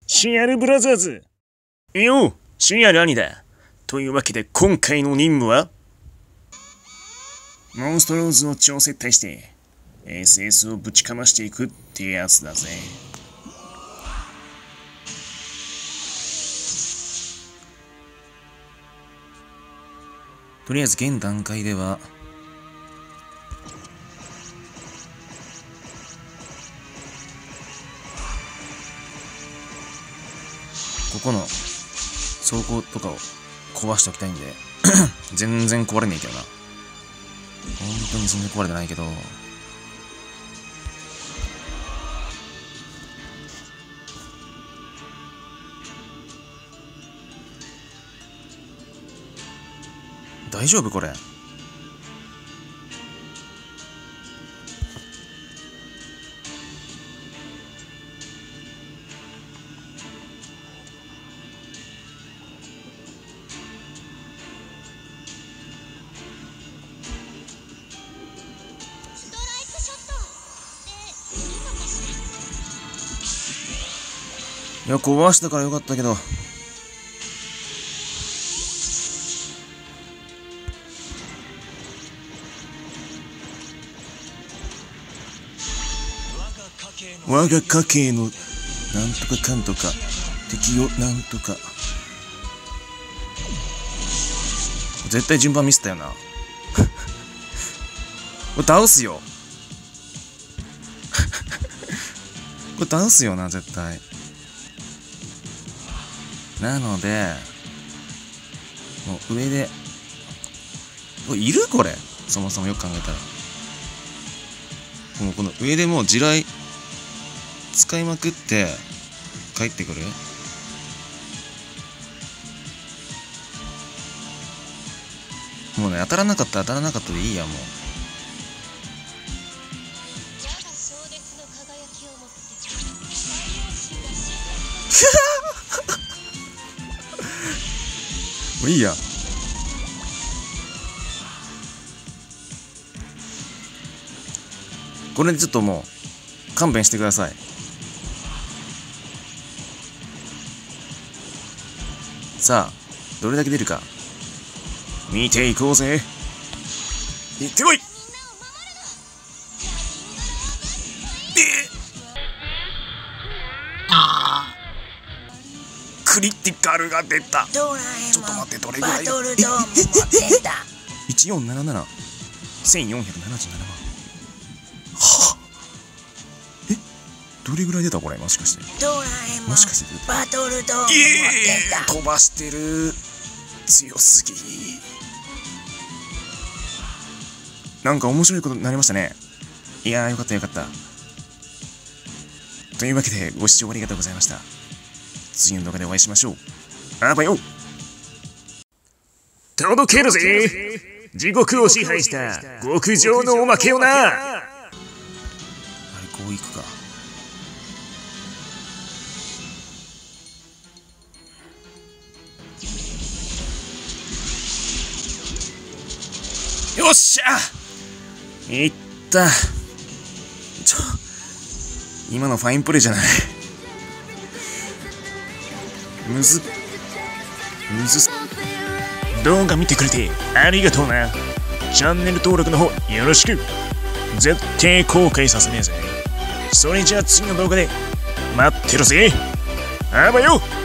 シアルブラザーズ。よう、シアル兄だ。というわけで今回の任務はモンストローズの超接待して SS をぶちかましていくってやつだぜ。とりあえず現段階ではここの装甲とかを壊しておきたいんで全然壊れねえけどな。本当に全然壊れてないけど、大丈夫これ。いや、壊したからよかったけど。我が家系のなんとかかんとか敵をなんとか。絶対順番ミスったよな。これ倒すよ。これ倒すよな、絶対。なので、もう上で、これいるこれ。そもそもよく考えたら。もうこの上でもう地雷使いまくって帰ってくる。もうね、当たらなかったでいいや、もう。もういいや。これでちょっともう勘弁してください。さあ、どれだけ出るか見ていこうぜ。行ってこい。クリティカルが出た。ちょっと待って、どれぐらいだ。1477 1477万。はあ、どれぐらい出たこれ。もしかしてもしかしてバトルドーム持ってた。 飛ばしてる。強すぎ。なんか面白いことになりましたね。いやー、よかったよかった。というわけでご視聴ありがとうございました。次の動画でお会いしましょう。あばよ。届けるぜ、地獄を支配した極上のおまけをな。あれ、こういくか。よっしゃ、いった。今のファインプレーじゃない。むず動画見てくれてありがとうな。チャンネル登録の方よろしく。絶対後悔させねえぜ。それじゃあ次の動画で待ってるぜ。あばよ。